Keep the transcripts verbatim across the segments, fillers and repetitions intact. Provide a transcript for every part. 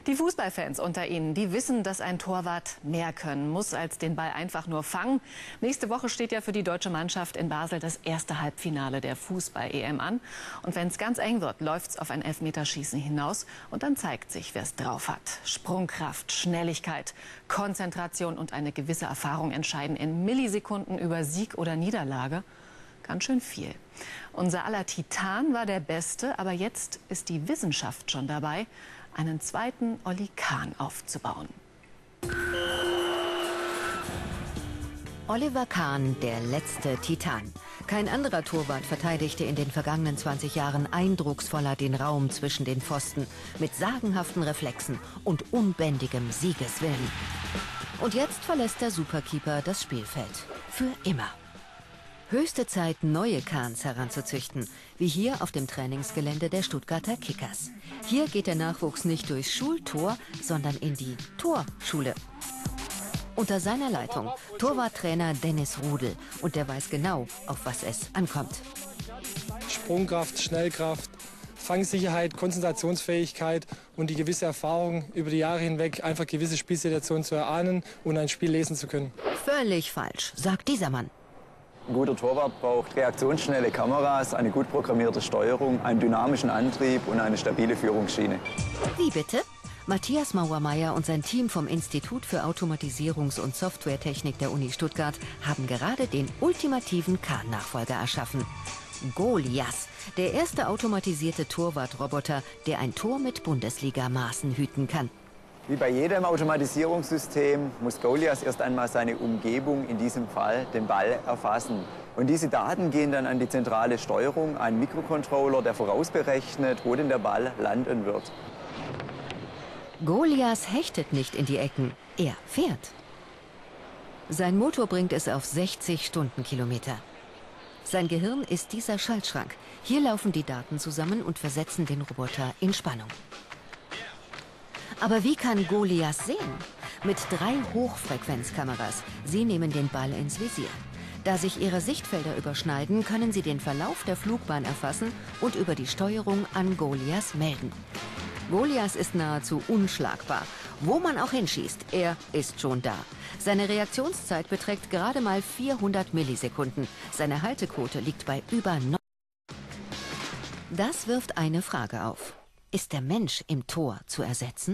Die Fußballfans unter Ihnen, die wissen, dass ein Torwart mehr können muss, als den Ball einfach nur fangen. Nächste Woche steht ja für die deutsche Mannschaft in Basel das erste Halbfinale der Fußball-E M an. Und wenn es ganz eng wird, läuft es auf ein Elfmeterschießen hinaus. Und dann zeigt sich, wer es drauf hat. Sprungkraft, Schnelligkeit, Konzentration und eine gewisse Erfahrung entscheiden in Millisekunden über Sieg oder Niederlage. Ganz schön viel. Unser aller Titan war der Beste, aber jetzt ist die Wissenschaft schon dabei, einen zweiten Olli Kahn aufzubauen. Oliver Kahn, der letzte Titan. Kein anderer Torwart verteidigte in den vergangenen zwanzig Jahren eindrucksvoller den Raum zwischen den Pfosten, mit sagenhaften Reflexen und unbändigem Siegeswillen. Und jetzt verlässt der Superkeeper das Spielfeld. Für immer. Höchste Zeit, neue Kahns heranzuzüchten, wie hier auf dem Trainingsgelände der Stuttgarter Kickers. Hier geht der Nachwuchs nicht durchs Schultor, sondern in die Torschule. Unter seiner Leitung Torwarttrainer Dennis Rudel, und der weiß genau, auf was es ankommt. Sprungkraft, Schnellkraft, Fangsicherheit, Konzentrationsfähigkeit und die gewisse Erfahrung über die Jahre hinweg, einfach gewisse Spielsituationen zu erahnen und ein Spiel lesen zu können. Völlig falsch, sagt dieser Mann. Ein guter Torwart braucht reaktionsschnelle Kameras, eine gut programmierte Steuerung, einen dynamischen Antrieb und eine stabile Führungsschiene. Wie bitte? Matthias Mauermeier und sein Team vom Institut für Automatisierungs- und Softwaretechnik der Uni Stuttgart haben gerade den ultimativen Kahn-Nachfolger erschaffen. Golias, der erste automatisierte Torwartroboter, der ein Tor mit Bundesliga-Maßen hüten kann. Wie bei jedem Automatisierungssystem muss Golias erst einmal seine Umgebung, in diesem Fall den Ball, erfassen. Und diese Daten gehen dann an die zentrale Steuerung, einen Mikrocontroller, der vorausberechnet, wo denn der Ball landen wird. Golias hechtet nicht in die Ecken, er fährt. Sein Motor bringt es auf sechzig Stundenkilometer. Sein Gehirn ist dieser Schaltschrank. Hier laufen die Daten zusammen und versetzen den Roboter in Spannung. Aber wie kann Golias sehen? Mit drei Hochfrequenzkameras. Sie nehmen den Ball ins Visier. Da sich ihre Sichtfelder überschneiden, können sie den Verlauf der Flugbahn erfassen und über die Steuerung an Golias melden. Golias ist nahezu unschlagbar. Wo man auch hinschießt, er ist schon da. Seine Reaktionszeit beträgt gerade mal vierhundert Millisekunden. Seine Haltequote liegt bei über neun. Das wirft eine Frage auf. Ist der Mensch im Tor zu ersetzen?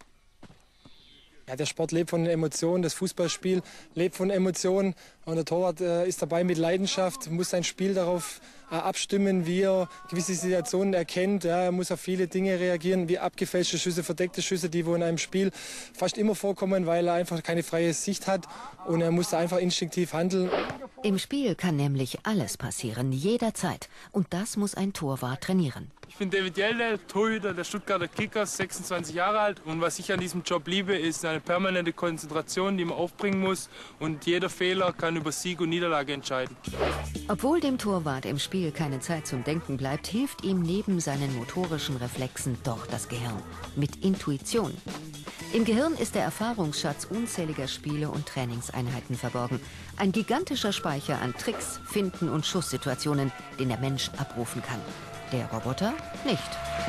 Ja, der Sport lebt von Emotionen, das Fußballspiel lebt von Emotionen. Und der Torwart äh, ist dabei mit Leidenschaft, muss sein Spiel darauf äh, abstimmen, wie er gewisse Situationen erkennt. Ja, er muss auf viele Dinge reagieren, wie abgefälschte Schüsse, verdeckte Schüsse, die wo in einem Spiel fast immer vorkommen, weil er einfach keine freie Sicht hat. Und er muss da einfach instinktiv handeln. Im Spiel kann nämlich alles passieren, jederzeit. Und das muss ein Torwart trainieren. Ich bin David Jeldel, Torhüter der Stuttgarter Kickers, sechsundzwanzig Jahre alt. Und was ich an diesem Job liebe, ist eine permanente Konzentration, die man aufbringen muss. Und jeder Fehler kann über Sieg und Niederlage entscheiden. Obwohl dem Torwart im Spiel keine Zeit zum Denken bleibt, hilft ihm neben seinen motorischen Reflexen doch das Gehirn. Mit Intuition. Im Gehirn ist der Erfahrungsschatz unzähliger Spiele und Trainingseinheiten verborgen. Ein gigantischer Speicher an Tricks, Finten und Schusssituationen, den der Mensch abrufen kann. Der Roboter nicht.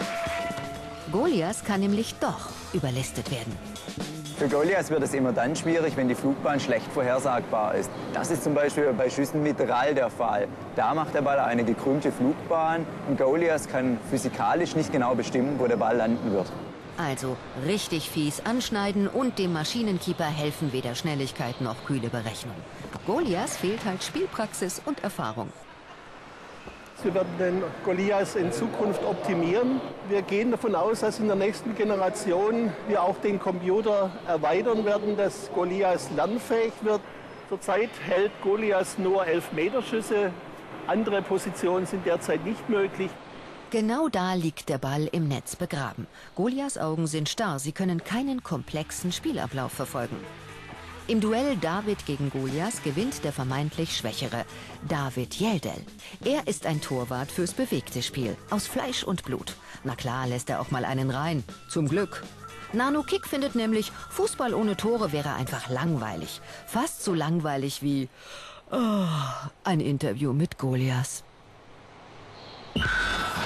Golias kann nämlich doch überlistet werden. Für Golias wird es immer dann schwierig, wenn die Flugbahn schlecht vorhersagbar ist. Das ist zum Beispiel bei Schüssen mit Rall der Fall. Da macht der Ball eine gekrümmte Flugbahn und Golias kann physikalisch nicht genau bestimmen, wo der Ball landen wird. Also richtig fies anschneiden und dem Maschinenkeeper helfen weder Schnelligkeit noch kühle Berechnung. Golias fehlt halt Spielpraxis und Erfahrung. Wir werden den Golias in Zukunft optimieren. Wir gehen davon aus, dass in der nächsten Generation wir auch den Computer erweitern werden, dass Golias lernfähig wird. Zurzeit hält Golias nur Elfmeterschüsse. Andere Positionen sind derzeit nicht möglich. Genau da liegt der Ball im Netz begraben. Golias Augen sind starr, sie können keinen komplexen Spielablauf verfolgen. Im Duell David gegen Golias gewinnt der vermeintlich Schwächere, David Jeldel. Er ist ein Torwart fürs bewegte Spiel, aus Fleisch und Blut. Na klar lässt er auch mal einen rein, zum Glück. Nano Kick findet nämlich, Fußball ohne Tore wäre einfach langweilig. Fast so langweilig wie oh, ein Interview mit Golias.